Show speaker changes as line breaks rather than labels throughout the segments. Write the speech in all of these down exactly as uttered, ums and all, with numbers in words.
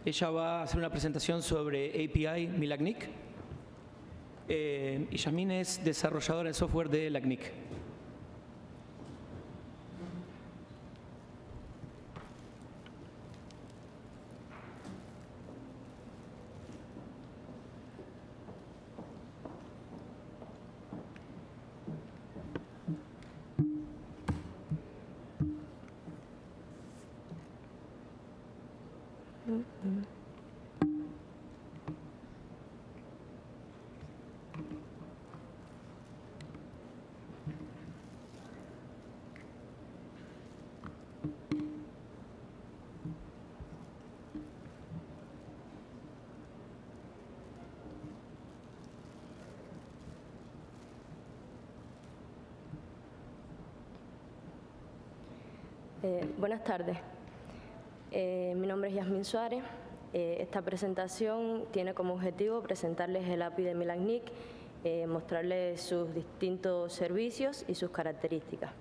Ella va a hacer una presentación sobre A P I Mi LACNIC. Eh, y Yasmín es desarrolladora de software de LACNIC.
Eh, buenas tardes. Eh, mi nombre es Yasmín Suárez. Eh, esta presentación tiene como objetivo presentarles el A P I de Mi LACNIC, eh, mostrarles sus distintos servicios y sus características.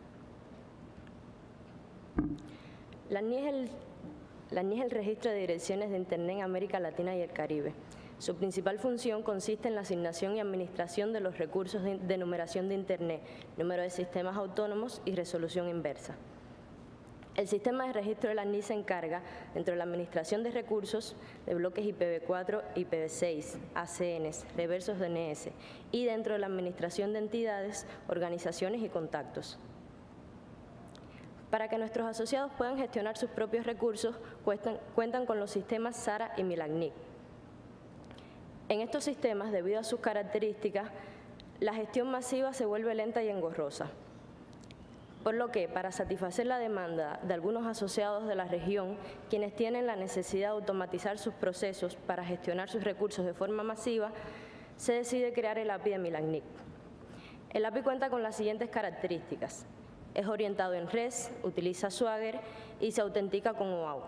LACNIC es el, LACNIC es el registro de direcciones de Internet en América Latina y el Caribe. Su principal función consiste en la asignación y administración de los recursos de, de numeración de Internet, número de sistemas autónomos y resolución inversa. El sistema de registro de LACNIC se encarga, dentro de la administración de recursos, de bloques I P v cuatro, I P v seis, A C Ns, reversos D N S, y dentro de la administración de entidades, organizaciones y contactos. Para que nuestros asociados puedan gestionar sus propios recursos, cuentan, cuentan con los sistemas SARA y Mi LACNIC. En estos sistemas, debido a sus características, la gestión masiva se vuelve lenta y engorrosa. Por lo que, para satisfacer la demanda de algunos asociados de la región, quienes tienen la necesidad de automatizar sus procesos para gestionar sus recursos de forma masiva, se decide crear el A P I de Mi LACNIC. El A P I cuenta con las siguientes características. Es orientado en REST, utiliza Swagger y se autentica con OAuth.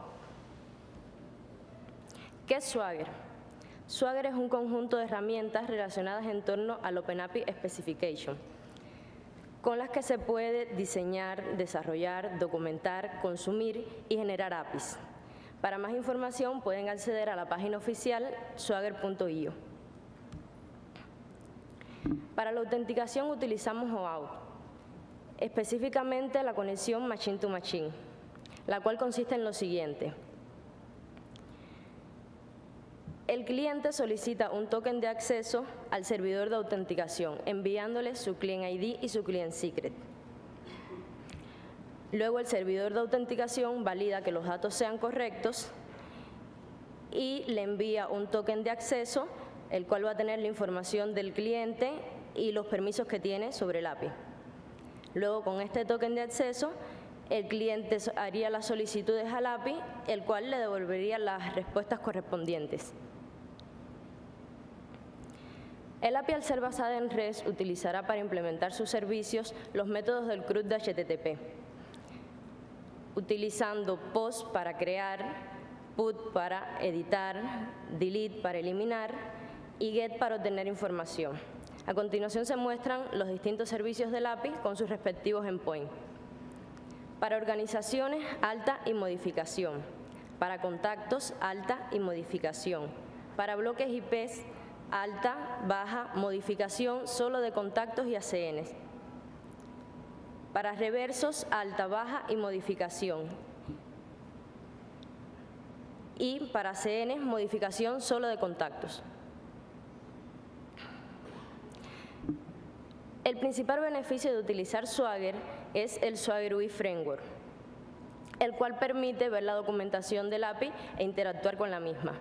¿Qué es Swagger? Swagger es un conjunto de herramientas relacionadas en torno al Open A P I Specification, con las que se puede diseñar, desarrollar, documentar, consumir y generar A P Is. Para más información pueden acceder a la página oficial swagger punto i o. Para la autenticación utilizamos OAuth, específicamente la conexión Machine to Machine, la cual consiste en lo siguiente. El cliente solicita un token de acceso al servidor de autenticación, enviándole su client I D y su client secret. Luego el servidor de autenticación valida que los datos sean correctos y le envía un token de acceso, el cual va a tener la información del cliente y los permisos que tiene sobre el A P I. Luego, con este token de acceso, el cliente haría las solicitudes al A P I, el cual le devolvería las respuestas correspondientes. El A P I, al ser basada en REST, utilizará para implementar sus servicios los métodos del CRUD de H T T P, utilizando POST para crear, PUT para editar, DELETE para eliminar y GET para obtener información. A continuación se muestran los distintos servicios del A P I con sus respectivos endpoints. Para organizaciones, alta y modificación. Para contactos, alta y modificación. Para bloques I Ps, alta, baja, modificación solo de contactos y A C Ns. Para reversos, alta, baja y modificación. Y para A C Ns, modificación solo de contactos. El principal beneficio de utilizar Swagger es el Swagger U I Framework, el cual permite ver la documentación del A P I e interactuar con la misma.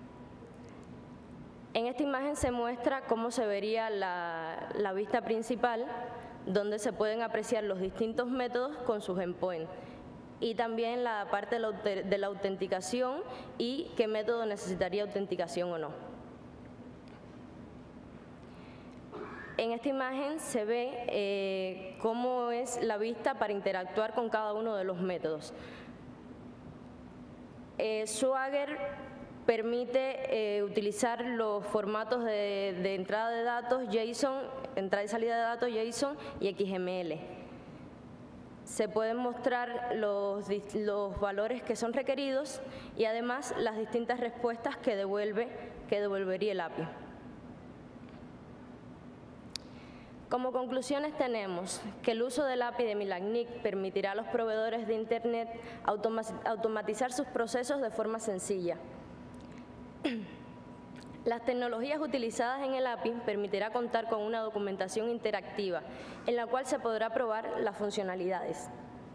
En esta imagen se muestra cómo se vería la, la vista principal, donde se pueden apreciar los distintos métodos con sus endpoints, y también la parte de la, de la autenticación y qué método necesitaría autenticación o no. En esta imagen se ve eh, cómo es la vista para interactuar con cada uno de los métodos. Eh, Swagger permite eh, utilizar los formatos de, de entrada de datos JSON, entrada y salida de datos JSON y X M L. se pueden mostrar los, los valores que son requeridos y además las distintas respuestas que, devuelve, que devolvería el A P I. Como conclusiones tenemos que el uso del A P I de MILACNIC permitirá a los proveedores de Internet automatizar sus procesos de forma sencilla. Las tecnologías utilizadas en el A P I permitirá contar con una documentación interactiva en la cual se podrá probar las funcionalidades.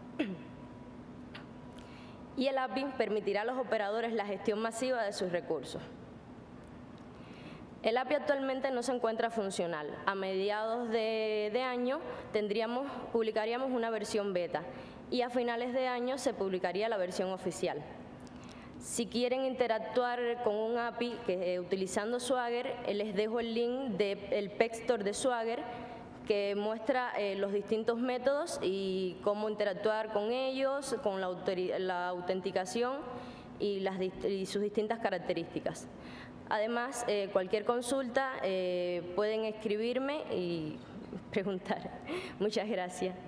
Y el A P I permitirá a los operadores la gestión masiva de sus recursos. El A P I actualmente no se encuentra funcional. A mediados de, de año tendríamos, publicaríamos una versión beta y a finales de año se publicaría la versión oficial. Si quieren interactuar con un A P I que, eh, utilizando Swagger, eh, les dejo el link del P E X Store de Swagger que muestra eh, los distintos métodos y cómo interactuar con ellos, con la, la autenticación y, las, y sus distintas características. Además, eh, cualquier consulta eh, pueden escribirme y preguntar. Muchas gracias.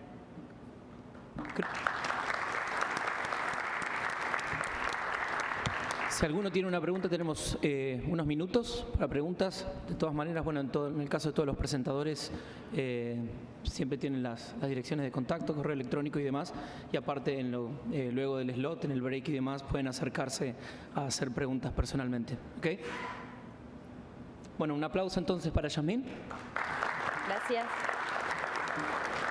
Si alguno tiene una pregunta, tenemos eh, unos minutos para preguntas. De todas maneras, bueno, en, todo, en el caso de todos los presentadores, eh, siempre tienen las, las direcciones de contacto, correo electrónico y demás. Y aparte, en lo, eh, luego del slot, en el break y demás, pueden acercarse a hacer preguntas personalmente. ¿Okay? Bueno, un aplauso entonces para Yasmín.
Gracias.